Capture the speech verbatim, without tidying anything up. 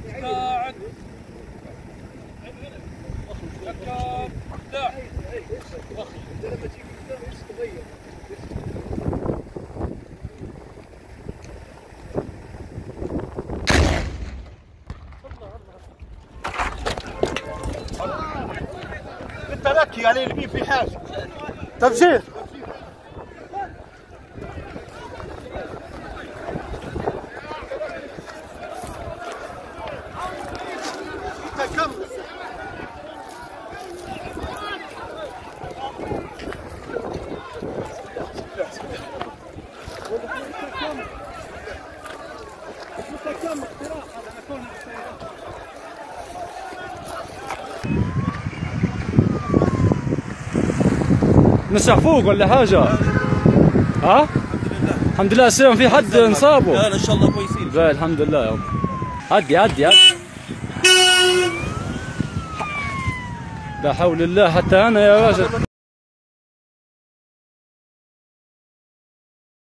قاعد انت لك يعني اللي في حاجه تفجير. نسع فوق ولا حاجة؟ ها؟ الحمد لله سلام. في حد انصابوا؟ لا ان شاء الله كويسين. لا الحمد لله يا رب. عدي عدي عدي. لا حول الله حتى انا يا راجل.